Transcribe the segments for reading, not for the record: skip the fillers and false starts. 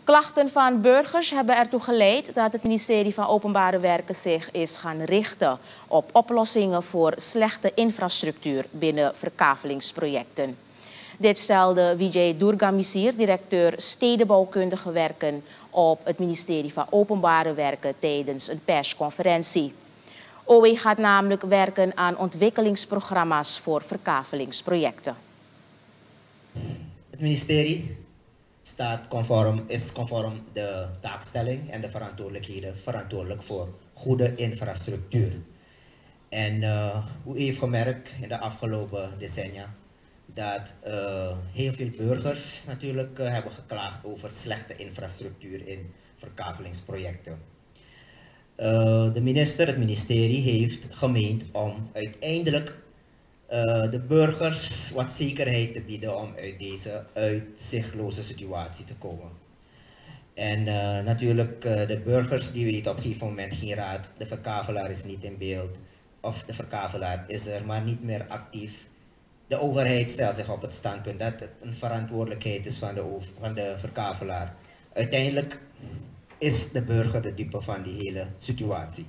Klachten van burgers hebben ertoe geleid dat het ministerie van Openbare Werken zich is gaan richten op oplossingen voor slechte infrastructuur binnen verkavelingsprojecten. Dit stelde Vijay Durgamisir, directeur stedenbouwkundige werken op het ministerie van Openbare Werken tijdens een persconferentie. OW gaat namelijk werken aan ontwikkelingsprogramma's voor verkavelingsprojecten. Het ministerie is conform de taakstelling en de verantwoordelijkheden verantwoordelijk voor goede infrastructuur. En u heeft gemerkt in de afgelopen decennia dat heel veel burgers natuurlijk hebben geklaagd over slechte infrastructuur in verkavelingsprojecten. Het ministerie heeft gemeend om uiteindelijk de burgers wat zekerheid te bieden om uit deze uitzichtloze situatie te komen. En natuurlijk de burgers die weten op een gegeven moment geen raad, de verkavelaar is niet in beeld of de verkavelaar is er maar niet meer actief. De overheid stelt zich op het standpunt dat het een verantwoordelijkheid is van de verkavelaar. Uiteindelijk is de burger de dupe van die hele situatie.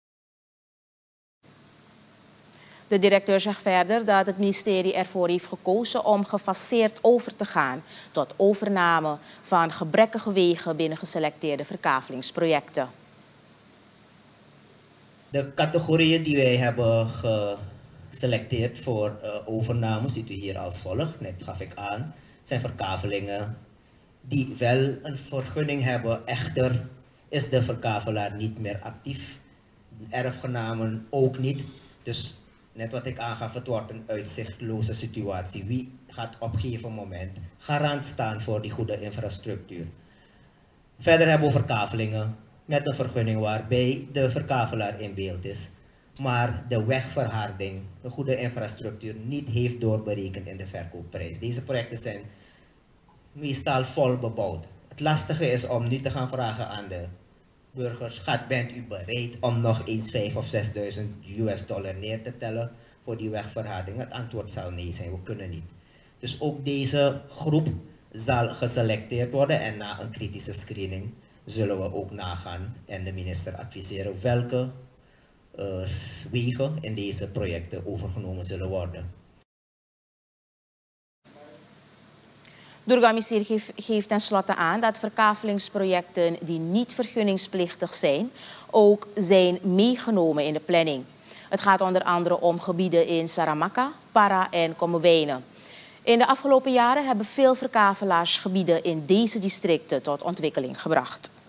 De directeur zegt verder dat het ministerie ervoor heeft gekozen om gefaseerd over te gaan tot overname van gebrekkige wegen binnen geselecteerde verkavelingsprojecten. De categorieën die wij hebben geselecteerd voor overname ziet u hier als volgt. Net gaf ik aan, zijn verkavelingen die wel een vergunning hebben, echter is de verkavelaar niet meer actief. Erfgenamen ook niet. Dus net wat ik aangaf, het wordt een uitzichtloze situatie. Wie gaat op een gegeven moment garant staan voor die goede infrastructuur? Verder hebben we verkavelingen met een vergunning waarbij de verkavelaar in beeld is, maar de wegverharding, de goede infrastructuur niet heeft doorberekend in de verkoopprijs. Deze projecten zijn meestal vol bebouwd. Het lastige is om nu te gaan vragen aan de burgers, bent u bereid om nog eens 5.000 of 6.000 US$ neer te tellen voor die wegverharding? Het antwoord zal nee zijn, we kunnen niet. Dus ook deze groep zal geselecteerd worden en na een kritische screening zullen we ook nagaan en de minister adviseren welke wegen in deze projecten overgenomen zullen worden. Durgamisir geeft tenslotte aan dat verkavelingsprojecten die niet vergunningsplichtig zijn, ook zijn meegenomen in de planning. Het gaat onder andere om gebieden in Saramacca, Para en Kommerwijnen. In de afgelopen jaren hebben veel verkavelaars gebieden in deze districten tot ontwikkeling gebracht.